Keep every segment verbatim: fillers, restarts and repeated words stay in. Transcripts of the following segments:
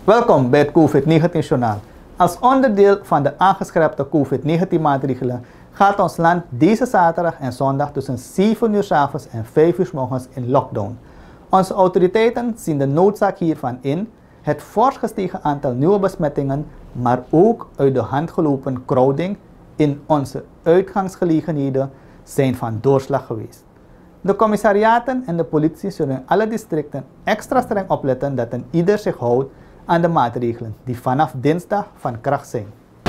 Welkom bij het COVID negentien journaal. Als onderdeel van de aangescherpte COVID negentien maatregelen gaat ons land deze zaterdag en zondag tussen zeven uur 's avonds en vijf uur 's morgens in lockdown. Onze autoriteiten zien de noodzaak hiervan in, het fors gestegen aantal nieuwe besmettingen, maar ook uit de hand gelopen crowding in onze uitgangsgelegenheden zijn van doorslag geweest. De commissariaten en de politie zullen in alle districten extra streng opletten dat een ieder zich houdt aan de maatregelen die vanaf dinsdag van kracht zijn.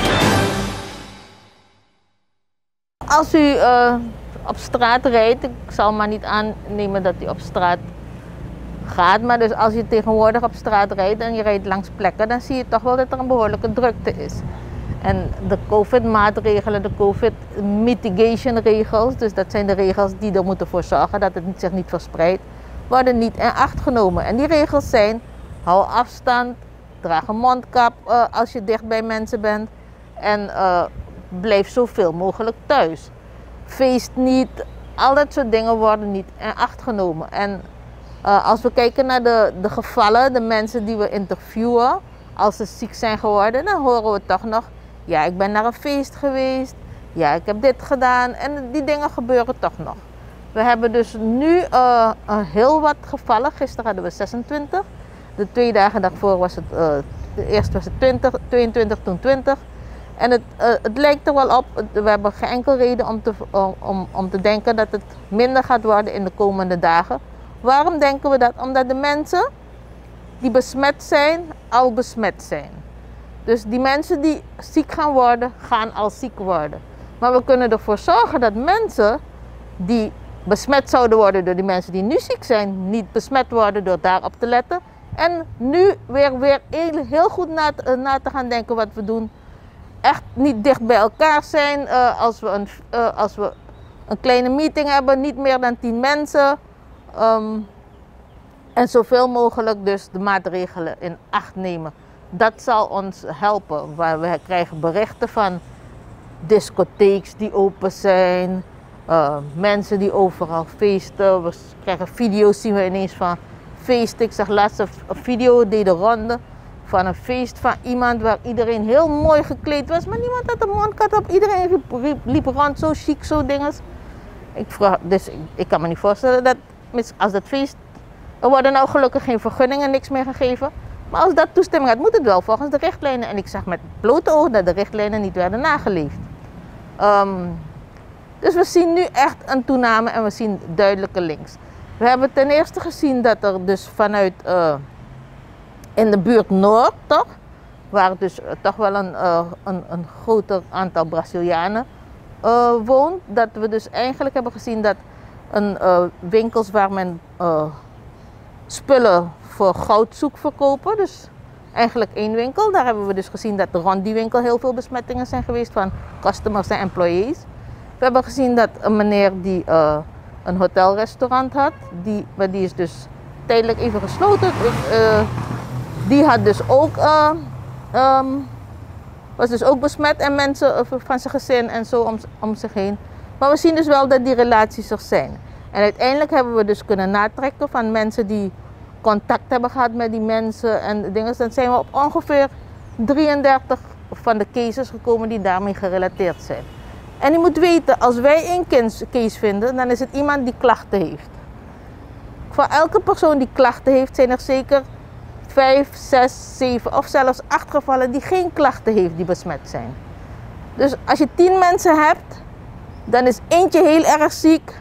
Als u uh, op straat rijdt, ik zal maar niet aannemen dat u op straat gaat, maar dus als je tegenwoordig op straat rijdt en je rijdt langs plekken, dan zie je toch wel dat er een behoorlijke drukte is. En de COVID-maatregelen, de COVID-mitigation-regels, dus dat zijn de regels die er moeten voor zorgen dat het zich niet verspreidt, worden niet in acht genomen. En die regels zijn: hou afstand, draag een mondkap uh, als je dicht bij mensen bent en uh, blijf zoveel mogelijk thuis. Feest niet, al dat soort dingen worden niet in acht genomen. En uh, als we kijken naar de, de gevallen, de mensen die we interviewen, als ze ziek zijn geworden, dan horen we toch nog: ja, ik ben naar een feest geweest, ja, ik heb dit gedaan, en die dingen gebeuren toch nog. We hebben dus nu uh, uh, heel wat gevallen. Gisteren hadden we zesentwintig. De twee dagen daarvoor was het, uh, eerst was het twintig, tweeëntwintig, toen twintig. En het, uh, het lijkt er wel op, we hebben geen enkele reden om te, om, om te denken dat het minder gaat worden in de komende dagen. Waarom denken we dat? Omdat de mensen die besmet zijn, al besmet zijn. Dus die mensen die ziek gaan worden, gaan al ziek worden. Maar we kunnen ervoor zorgen dat mensen die besmet zouden worden door die mensen die nu ziek zijn, niet besmet worden door daarop te letten. En nu weer, weer heel, heel goed na, na te gaan denken wat we doen. Echt niet dicht bij elkaar zijn. Uh, als, we een, uh, als we een kleine meeting hebben, niet meer dan tien mensen. Um, en zoveel mogelijk dus de maatregelen in acht nemen. Dat zal ons helpen. We krijgen berichten van discotheeks die open zijn. Uh, mensen die overal feesten. We krijgen video's, zien we ineens van feesten. Ik zag laatst een video, deed de ronde van een feest van iemand waar iedereen heel mooi gekleed was, maar niemand had een mondkap op. Iedereen liep, liep, liep rond, zo chic, zo dinges. Ik vraag, dus ik, ik kan me niet voorstellen dat als dat feest, er worden nou gelukkig geen vergunningen, niks meer gegeven. Maar als dat toestemming had, moet het wel volgens de richtlijnen. En ik zag met blote ogen dat de richtlijnen niet werden nageleefd. Um, dus we zien nu echt een toename en we zien duidelijke links. We hebben ten eerste gezien dat er dus vanuit uh, in de buurt Noord, toch, waar dus uh, toch wel een, uh, een, een groter aantal Brazilianen uh, woont, dat we dus eigenlijk hebben gezien dat een uh, winkels waar men uh, spullen voor goudzoek verkopen, dus eigenlijk één winkel, daar hebben we dus gezien dat rond die winkel heel veel besmettingen zijn geweest van customers en employees. We hebben gezien dat een meneer die uh, een hotelrestaurant had, die, maar die is dus tijdelijk even gesloten. Uh, die had dus ook, uh, um, was dus ook besmet en mensen uh, van zijn gezin en zo om, om zich heen. Maar we zien dus wel dat die relaties er zijn. En uiteindelijk hebben we dus kunnen natrekken van mensen die contact hebben gehad met die mensen en dingen. Dan zijn we op ongeveer drieëndertig van de cases gekomen die daarmee gerelateerd zijn. En je moet weten, als wij één case vinden, dan is het iemand die klachten heeft. Voor elke persoon die klachten heeft, zijn er zeker vijf, zes, zeven of zelfs acht gevallen die geen klachten heeft die besmet zijn. Dus als je tien mensen hebt, dan is eentje heel erg ziek.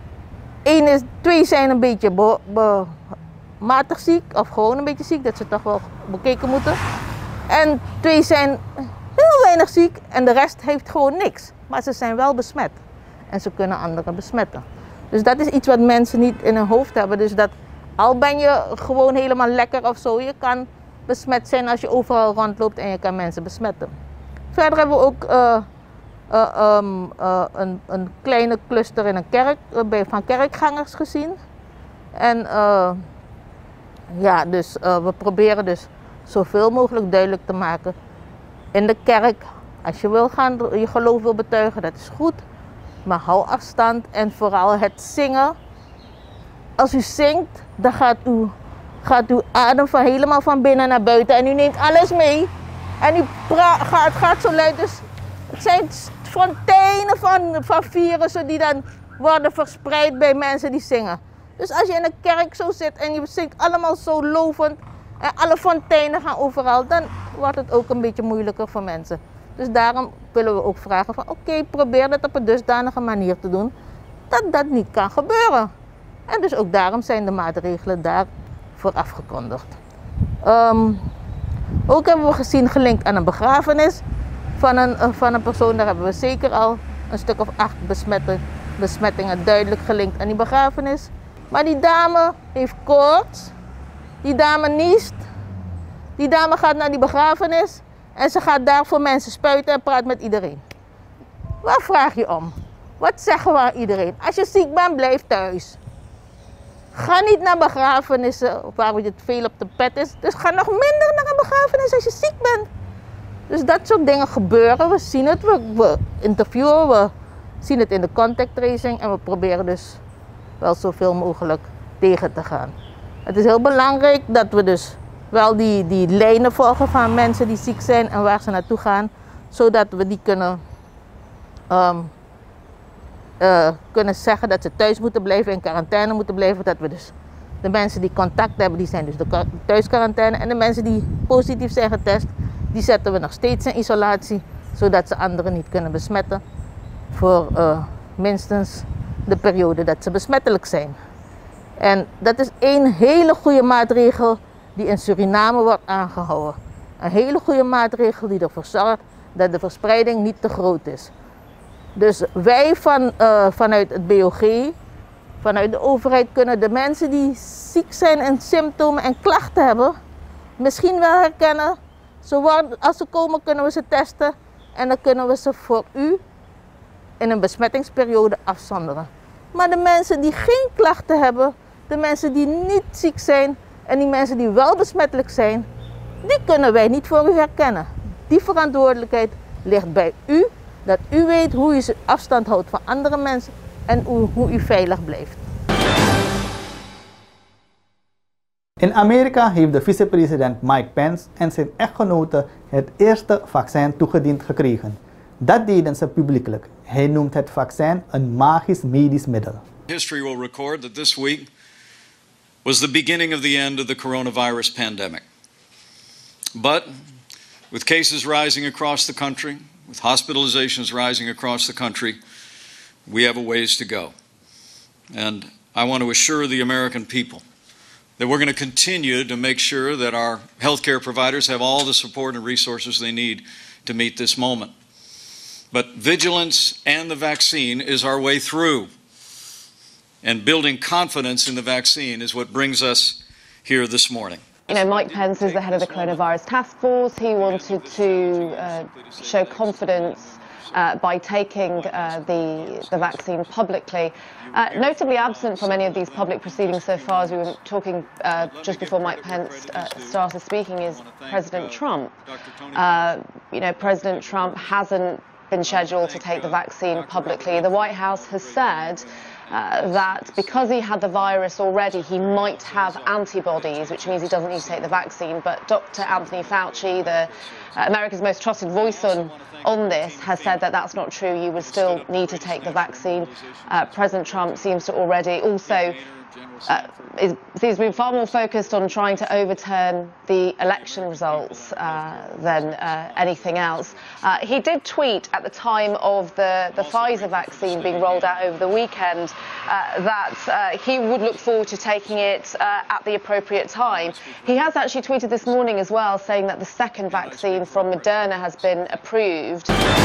Eén is, twee zijn een beetje be, be, matig ziek of gewoon een beetje ziek, dat ze toch wel bekeken moeten. En twee zijn heel weinig ziek en de rest heeft gewoon niks. Maar ze zijn wel besmet en ze kunnen anderen besmetten. Dus dat is iets wat mensen niet in hun hoofd hebben. Dus dat al ben je gewoon helemaal lekker of zo, je kan besmet zijn als je overal rondloopt en je kan mensen besmetten. Verder hebben we ook uh, uh, um, uh, een, een kleine cluster in een kerk, uh, bij, van kerkgangers gezien. En uh, ja, dus uh, we proberen dus zoveel mogelijk duidelijk te maken in de kerk. Als je wil gaan, je geloof wil betuigen, dat is goed. Maar hou afstand en vooral het zingen. Als u zingt, dan gaat uw gaat u adem van helemaal van binnen naar buiten en u neemt alles mee. En u gaat, het gaat zo luid, dus het zijn fonteinen van, van virussen die dan worden verspreid bij mensen die zingen. Dus als je in een kerk zo zit en je zingt allemaal zo lovend en alle fonteinen gaan overal, dan wordt het ook een beetje moeilijker voor mensen. Dus daarom willen we ook vragen van oké, okay, probeer dat op een dusdanige manier te doen dat dat niet kan gebeuren. En dus ook daarom zijn de maatregelen daarvoor afgekondigd. Um, ook hebben we gezien gelinkt aan een begrafenis van een, uh, van een persoon. Daar hebben we zeker al een stuk of acht besmetten, besmettingen duidelijk gelinkt aan die begrafenis. Maar die dame heeft koorts, die dame niest, die dame gaat naar die begrafenis en ze gaat daar voor mensen spuiten en praat met iedereen. Waar vraag je om? Wat zeggen we aan iedereen? Als je ziek bent, blijf thuis. Ga niet naar begrafenissen waar het veel op de pet is. Dus ga nog minder naar een begrafenis als je ziek bent. Dus dat soort dingen gebeuren. We zien het, we, we interviewen, we zien het in de contact tracing en we proberen dus wel zoveel mogelijk tegen te gaan. Het is heel belangrijk dat we dus wel die, die lijnen volgen van mensen die ziek zijn en waar ze naartoe gaan, zodat we die kunnen, um, uh, kunnen zeggen dat ze thuis moeten blijven, in quarantaine moeten blijven. Dat we dus de mensen die contact hebben, die zijn dus de thuisquarantaine. En de mensen die positief zijn getest, die zetten we nog steeds in isolatie, zodat ze anderen niet kunnen besmetten voor uh, minstens de periode dat ze besmettelijk zijn. En dat is één hele goede maatregel die in Suriname wordt aangehouden. Een hele goede maatregel die ervoor zorgt dat de verspreiding niet te groot is. Dus wij van, uh, vanuit het B O G, vanuit de overheid, kunnen de mensen die ziek zijn en symptomen en klachten hebben, misschien wel herkennen. Zo worden, als ze komen kunnen we ze testen en dan kunnen we ze voor u in een besmettingsperiode afzonderen. Maar de mensen die geen klachten hebben, de mensen die niet ziek zijn en die mensen die wel besmettelijk zijn, die kunnen wij niet voor u herkennen. Die verantwoordelijkheid ligt bij u, dat u weet hoe u afstand houdt van andere mensen en hoe u veilig blijft. In Amerika heeft de vicepresident Mike Pence en zijn echtgenote het eerste vaccin toegediend gekregen. Dat deden ze publiekelijk. Hij noemt het vaccin een magisch medisch middel. History will record that this week was the beginning of the end of the coronavirus pandemic. But with cases rising across the country, with hospitalizations rising across the country, we have a ways to go. And I want to assure the American people that we're going to continue to make sure that our healthcare providers have all the support and resources they need to meet this moment. But vigilance and the vaccine is our way through. And building confidence in the vaccine is what brings us here this morning. You know, Mike Pence is the head of the coronavirus task force. He wanted to uh, show confidence uh, by taking uh, the, the vaccine publicly. Uh, notably absent from any of these public proceedings so far, as we were talking uh, just before Mike Pence uh, started speaking, is President Trump. Uh, you know, President Trump hasn't been scheduled to take the vaccine publicly. The White House has said uh, that because he had the virus already, he might have antibodies, which means he doesn't need to take the vaccine. But Doctor Anthony Fauci, the uh, America's most trusted voice on, on this, has said that that's not true. You would still need to take the vaccine. Uh, President Trump seems to already also Uh, is, seems to be far more focused on trying to overturn the election results uh, than uh, anything else. Uh, he did tweet at the time of the, the Pfizer vaccine being rolled out over the weekend uh, that uh, he would look forward to taking it uh, at the appropriate time. He has actually tweeted this morning as well, saying that the second vaccine from Moderna has been approved.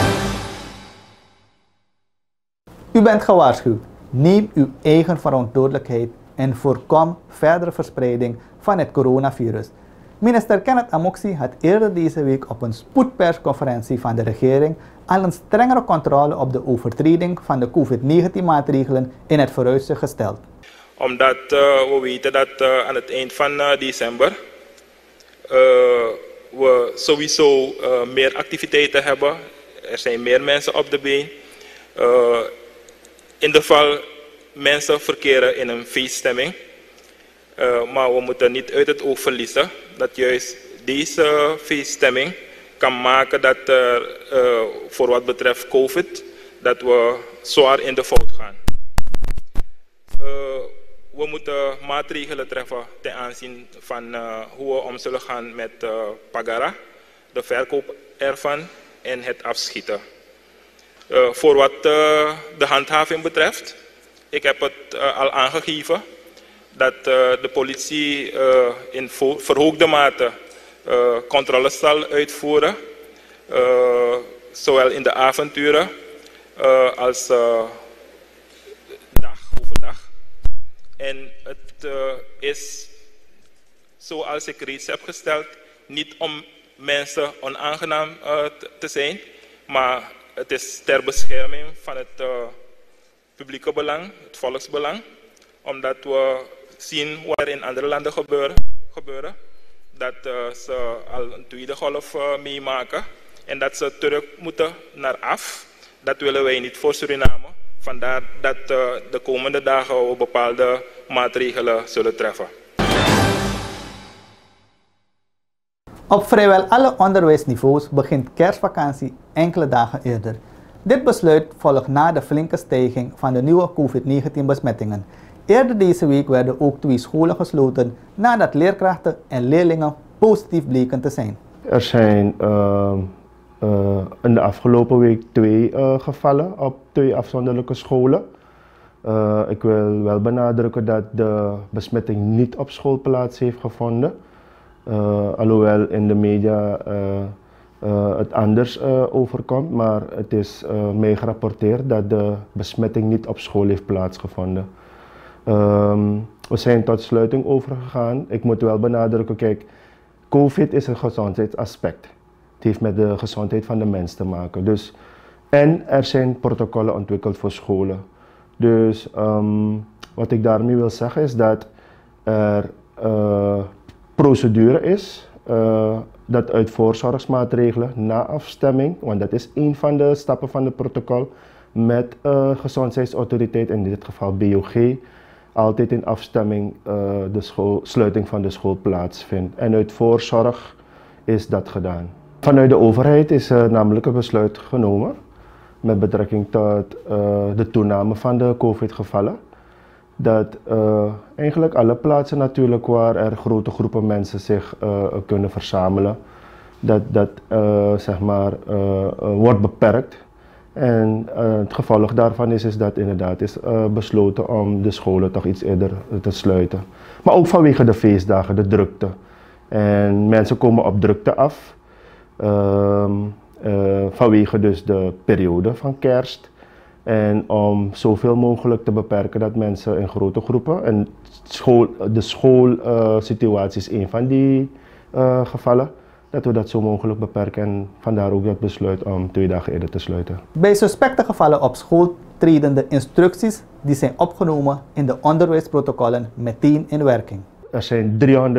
U bent gewaarschuwd. Neem uw eigen verantwoordelijkheid en voorkom verdere verspreiding van het coronavirus. Minister Kenneth Amoksi had eerder deze week op een spoedpersconferentie van de regering al een strengere controle op de overtreding van de COVID negentien maatregelen in het vooruitzicht gesteld. Omdat uh, we weten dat uh, aan het eind van uh, december uh, we sowieso uh, meer activiteiten hebben. Er zijn meer mensen op de been. Uh, in de geval mensen verkeren in een feeststemming. Uh, maar we moeten niet uit het oog verliezen dat juist deze feeststemming kan maken dat er uh, voor wat betreft COVID, dat we zwaar in de fout gaan. Uh, we moeten maatregelen treffen ten aanzien van uh, hoe we om zullen gaan met uh, Pagara, de verkoop ervan en het afschieten. Uh, voor wat uh, de handhaving betreft, ik heb het uh, al aangegeven dat uh, de politie uh, in verhoogde mate uh, controles zal uitvoeren, uh, zowel in de avonduren uh, als uh, dag overdag. En het uh, is, zoals ik reeds heb gesteld, niet om mensen onaangenaam uh, te zijn, maar het is ter bescherming van het uh, publieke belang, het volksbelang, omdat we zien wat er in andere landen gebeuren, gebeuren dat uh, ze al een tweede golf uh, meemaken en dat ze terug moeten naar af. Dat willen wij niet voor Suriname. Vandaar dat uh, de komende dagen we bepaalde maatregelen zullen treffen. Op vrijwel alle onderwijsniveaus begint kerstvakantie enkele dagen eerder. Dit besluit volgt na de flinke stijging van de nieuwe COVID negentien besmettingen. Eerder deze week werden ook twee scholen gesloten nadat leerkrachten en leerlingen positief bleken te zijn. Er zijn uh, uh, in de afgelopen week twee uh, gevallen op twee afzonderlijke scholen. Uh, ik wil wel benadrukken dat de besmetting niet op school plaats heeft gevonden. Uh, alhoewel in de media uh, uh, het anders uh, overkomt, maar het is uh, mee gerapporteerd dat de besmetting niet op school heeft plaatsgevonden. Um, we zijn tot sluiting overgegaan. Ik moet wel benadrukken, kijk, COVID is een gezondheidsaspect. Het heeft met de gezondheid van de mens te maken. Dus, en er zijn protocollen ontwikkeld voor scholen. Dus um, wat ik daarmee wil zeggen is dat er uh, procedure is, uh, dat uit voorzorgsmaatregelen na afstemming, want dat is een van de stappen van het protocol, met uh, gezondheidsautoriteit, in dit geval B O G, altijd in afstemming uh, de school, sluiting van de school plaatsvindt. En uit voorzorg is dat gedaan. Vanuit de overheid is er namelijk een besluit genomen met betrekking tot uh, de toename van de COVID-gevallen. Dat uh, eigenlijk alle plaatsen natuurlijk waar er grote groepen mensen zich uh, kunnen verzamelen, dat dat uh, zeg maar, uh, uh, wordt beperkt. En uh, het gevolg daarvan is, is dat inderdaad is uh, besloten om de scholen toch iets eerder te sluiten. Maar ook vanwege de feestdagen, de drukte. En mensen komen op drukte af, uh, uh, vanwege dus de periode van kerst. En om zoveel mogelijk te beperken dat mensen in grote groepen, en school, de schoolsituatie uh, is een van die uh, gevallen, dat we dat zo mogelijk beperken en vandaar ook dat besluit om twee dagen eerder te sluiten. Bij suspecte gevallen op school treden de instructies die zijn opgenomen in de onderwijsprotocollen meteen in werking. Er zijn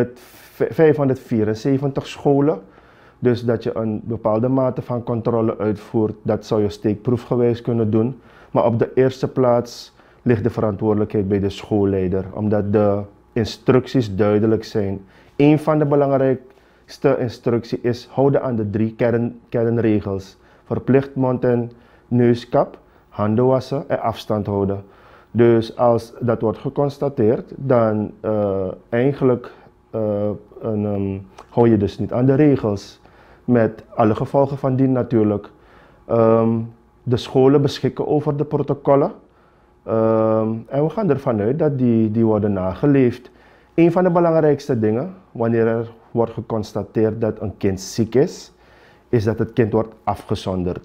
vijfhonderdvierenzeventig scholen, dus dat je een bepaalde mate van controle uitvoert, dat zou je steekproefgewijs kunnen doen. Maar op de eerste plaats ligt de verantwoordelijkheid bij de schoolleider, omdat de instructies duidelijk zijn. Een van de belangrijkste instructies is houden aan de drie kern, kernregels. Verplicht mond- en neuskap, handen wassen en afstand houden. Dus als dat wordt geconstateerd, dan uh, eigenlijk uh, een, um, hou je dus niet aan de regels. Met alle gevolgen van dien natuurlijk. Um, de scholen beschikken over de protocollen. Um, en we gaan ervan uit dat die, die worden nageleefd. Een van de belangrijkste dingen, wanneer er wordt geconstateerd dat een kind ziek is, is dat het kind wordt afgezonderd.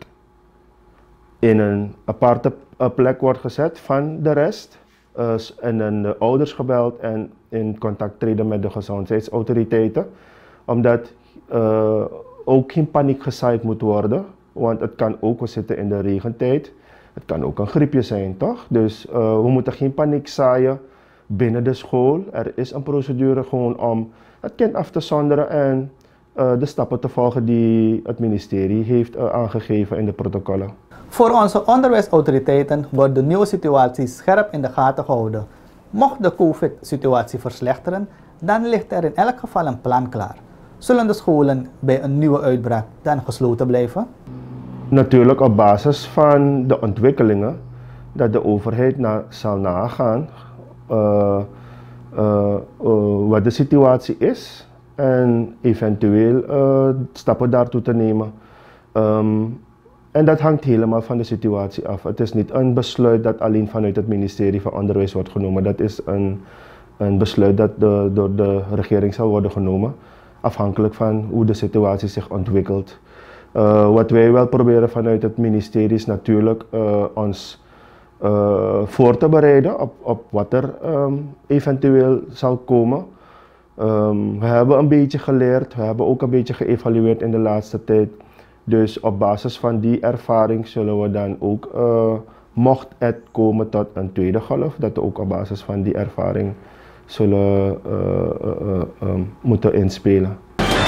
In een aparte plek wordt gezet van de rest. Uh, en dan de ouders gebeld en in contact treden met de gezondheidsautoriteiten. Omdat uh, ook geen paniek gezaaid moet worden. Want het kan ook, we zitten in de regentijd, het kan ook een griepje zijn, toch? Dus uh, we moeten geen paniek zaaien binnen de school. Er is een procedure gewoon om het kind af te zonderen en uh, de stappen te volgen die het ministerie heeft uh, aangegeven in de protocollen. Voor onze onderwijsautoriteiten wordt de nieuwe situatie scherp in de gaten gehouden. Mocht de COVID-situatie verslechteren, dan ligt er in elk geval een plan klaar. Zullen de scholen bij een nieuwe uitbraak dan gesloten blijven? Natuurlijk op basis van de ontwikkelingen dat de overheid na, zal nagaan uh, uh, uh, wat de situatie is en eventueel uh, stappen daartoe te nemen. Um, en dat hangt helemaal van de situatie af. Het is niet een besluit dat alleen vanuit het ministerie van Onderwijs wordt genomen. Dat is een, een besluit dat de, door de regering zal worden genomen, afhankelijk van hoe de situatie zich ontwikkelt. Uh, wat wij wel proberen vanuit het ministerie is natuurlijk uh, ons uh, voor te bereiden op, op wat er um, eventueel zal komen. Um, we hebben een beetje geleerd, we hebben ook een beetje geëvalueerd in de laatste tijd. Dus op basis van die ervaring zullen we dan ook, uh, mocht het komen tot een tweede golf, dat we ook op basis van die ervaring zullen uh, uh, uh, um, moeten inspelen.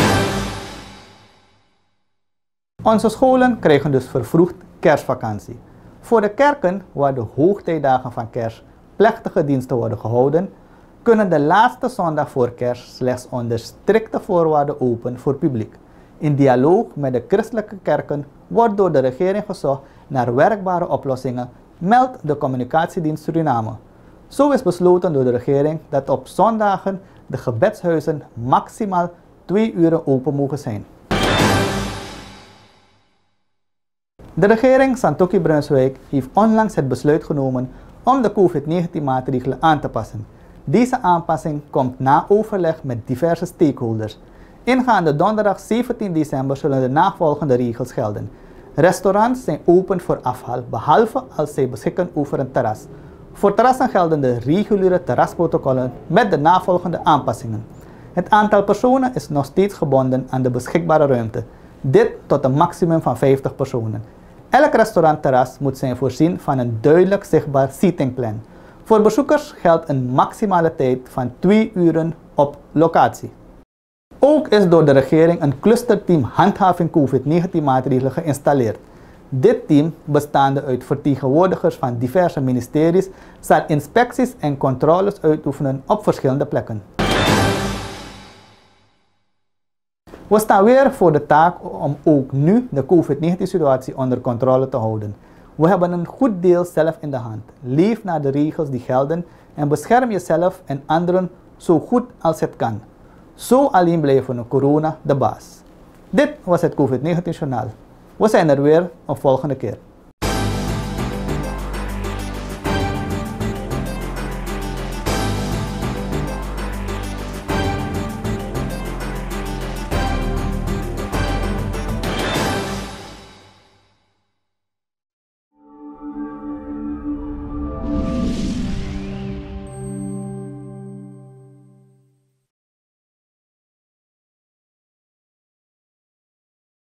Onze scholen krijgen dus vervroegd kerstvakantie. Voor de kerken, waar de hoogtijdagen van kerst plechtige diensten worden gehouden, kunnen de laatste zondag voor kerst slechts onder strikte voorwaarden open voor publiek. In dialoog met de christelijke kerken wordt door de regering gezocht naar werkbare oplossingen, meldt de Communicatiedienst Suriname. Zo is besloten door de regering dat op zondagen de gebedshuizen maximaal twee uren open mogen zijn. De regering Santoki-Brunswijk heeft onlangs het besluit genomen om de COVID negentien maatregelen aan te passen. Deze aanpassing komt na overleg met diverse stakeholders. Ingaande donderdag zeventien december zullen de navolgende regels gelden. Restaurants zijn open voor afhaal, behalve als zij beschikken over een terras. Voor terrassen gelden de reguliere terrasprotocollen met de navolgende aanpassingen. Het aantal personen is nog steeds gebonden aan de beschikbare ruimte. Dit tot een maximum van vijftig personen. Elk restaurantterras moet zijn voorzien van een duidelijk zichtbaar seatingplan. Voor bezoekers geldt een maximale tijd van twee uren op locatie. Ook is door de regering een clusterteam handhaving COVID negentien maatregelen geïnstalleerd. Dit team, bestaande uit vertegenwoordigers van diverse ministeries, zal inspecties en controles uitoefenen op verschillende plekken. We staan weer voor de taak om ook nu de COVID negentien situatie onder controle te houden. We hebben een goed deel zelf in de hand. Leef naar de regels die gelden en bescherm jezelf en anderen zo goed als het kan. Zo alleen blijven we corona de baas. Dit was het COVID negentien journaal. We zijn er weer een volgende keer.